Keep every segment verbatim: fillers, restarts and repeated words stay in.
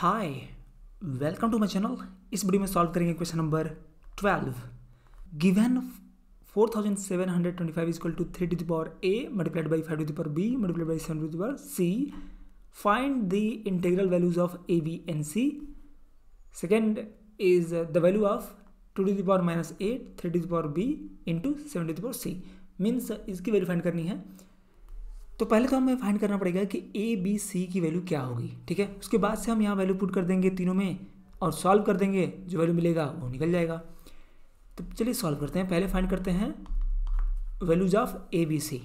Hi, welcome to my channel. इस video में solve करेंगे question number twelve. Given four thousand seven hundred twenty five equal to three to the power A multiplied by five to the power B multiplied by seven to the power C. Find the integral values of A B and C. Second is the value of two to the power minus eight three to the power B into seven to the power C. Means इसकी value find करनी है। तो पहले तो हमें find करना पड़ेगा कि ए बी सी की वैल्यू क्या होगी, ठीक है। उसके बाद से हम यहाँ वैल्यू पुट कर देंगे तीनों में और सॉल्व कर देंगे, जो वैल्यू मिलेगा वो निकल जाएगा। तो चलिए सॉल्व करते हैं। पहले फाइंड करते हैं values of A B C.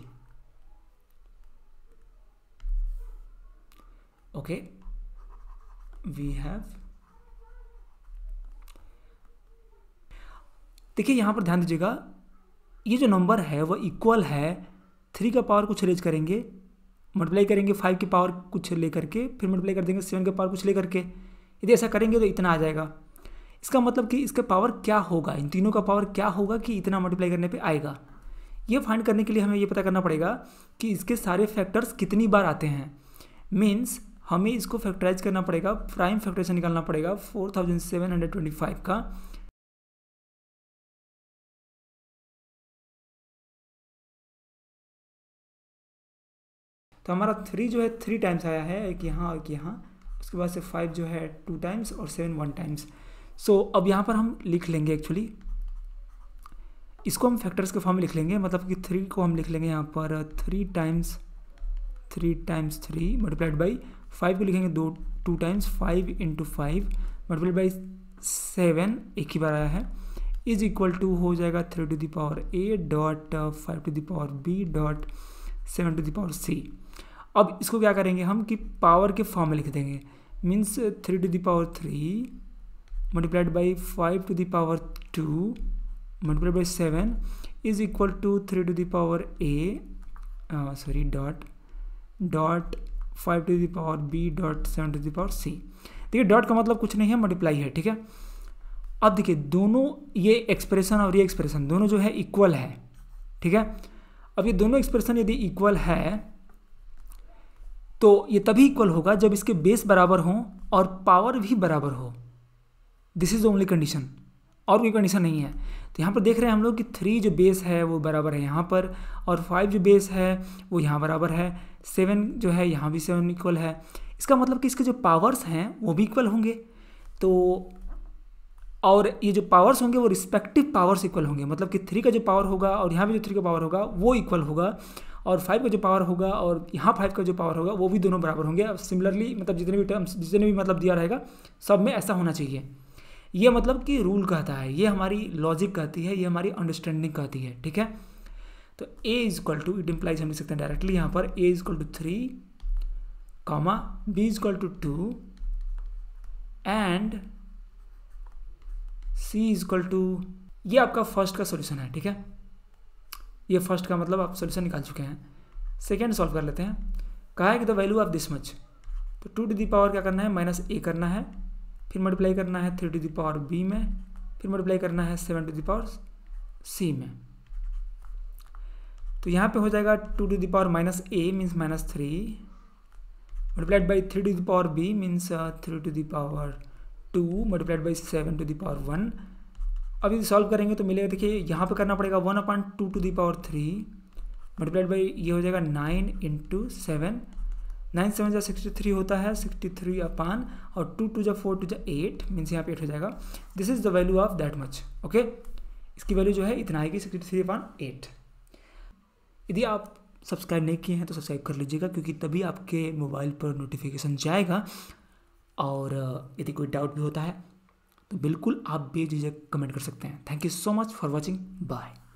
Okay, we have, देखिए यहाँ पर ध्यान दीजिएगा, ये जो नंबर है वो इक्वल है। थ्री का पावर कुछ रेज करेंगे, मल्टीप्लाई करेंगे फाइव की पावर कुछ लेकर के, फिर मल्टीप्लाई कर देंगे सेवन का पावर कुछ लेकर के। यदि ऐसा करेंगे तो इतना आ जाएगा। इसका मतलब कि इसका पावर क्या होगा, इन तीनों का पावर क्या होगा कि इतना मल्टीप्लाई करने पे आएगा। ये फाइंड करने के लिए हमें ये पता करना पड़ेगा कि इसके सारे फैक्टर्स कितनी बार आते हैं। मीन्स हमें इसको फैक्टराइज करना पड़ेगा, प्राइम फैक्टराइजेशन निकालना पड़ेगा four thousand seven hundred twenty five का। तो हमारा थ्री जो है थ्री टाइम्स आया है, एक यहाँ एक यहाँ। उसके बाद से फाइव जो है टू टाइम्स और सेवन वन टाइम्स। सो अब यहाँ पर हम लिख लेंगे, एक्चुअली इसको हम फैक्टर्स के फॉर्म में लिख लेंगे। मतलब कि थ्री को हम लिख लेंगे यहाँ पर three times three times three multiplied by five को लिखेंगे दो two times five into five multiplied by seven, एक ही बार आया है, इज इक्वल टू हो जाएगा three to the power A dot five to the power B dot seven to the power C. अब इसको क्या करेंगे हम कि पावर के फॉर्म में लिख देंगे। Means three to the power three multiplied by five to the power two multiplied by seven is equal to three to the power A sorry dot dot five to the power B dot seven to the power C. देखिए dot का मतलब कुछ नहीं है, multiply है, ठीक है। अब देखिए दोनों ये एक्सप्रेशन और ये एक्सप्रेशन दोनों जो है इक्वल है, ठीक है। अब ये दोनों एक्सप्रेशन यदि इक्वल है तो ये तभी इक्वल होगा जब इसके बेस बराबर हों और पावर भी बराबर हो। दिस इज ओनली कंडीशन, और कोई कंडीशन नहीं है। तो यहाँ पर देख रहे हैं हम लोग कि थ्री जो बेस है वो बराबर है यहाँ पर, और फाइव जो बेस है वो यहाँ बराबर है, सेवन जो है यहाँ भी सेवन इक्वल है। इसका मतलब कि इसके जो पावर्स हैं वो भी इक्वल होंगे। तो और ये जो पावर्स होंगे वो रिस्पेक्टिव पावर्स इक्वल होंगे। मतलब कि थ्री का जो पावर होगा और यहाँ भी जो थ्री का पावर होगा वो इक्वल होगा, और फाइव का जो पावर होगा और यहाँ फाइव का जो पावर होगा वो भी दोनों बराबर होंगे। अब सिमिलरली मतलब जितने भी टर्म्स जितने भी मतलब दिया रहेगा सब में ऐसा होना चाहिए। ये मतलब कि रूल कहता है, ये हमारी लॉजिक कहती है, ये हमारी अंडरस्टैंडिंग कहती है, ठीक है। तो A is equal to, it implies हम लिख सकते हैं डायरेक्टली यहाँ पर A is equal to three comma B is equal to two and C is equal to, ये आपका फर्स्ट का सोल्यूशन है, ठीक है। ये फर्स्ट का मतलब आप सोल्यूशन निकाल चुके हैं। सेकेंड सॉल्व कर लेते हैं। कहा है कि the value of this much, तो टू टू दी पावर क्या करना है, माइनस ए करना है, फिर मल्टीप्लाई करना है three to the power B में, फिर मल्टीप्लाई करना है seven to the power C में। तो यहाँ पे हो जाएगा two to the power minus A means minus three multiplied by three to the power B means three to the power two multiplied by seven to the power one. अब यदि solve करेंगे तो मिलेगा, देखिए यहाँ पे करना पड़ेगा one upon two to the power three multiplied by ये हो जाएगा nine into seven, nine seven जा सिक्सटी थ्री होता है, सिक्सटी थ्री अपान और टू टू जा फोर टू जा एट मीन्स यहाँ पे एट हो जाएगा। This is the value of that much, okay. इसकी वैल्यू जो है इतना आएगी, सिक्सटी थ्री अपान एट। यदि आप सब्सक्राइब नहीं किए हैं तो सब्सक्राइब कर लीजिएगा, क्योंकि तभी आपके मोबाइल पर नोटिफिकेशन जाएगा। और यदि कोई डाउट भी होता है तो बिल्कुल आप बेझिझक कमेंट कर सकते हैं। Thank you so much for watching, bye.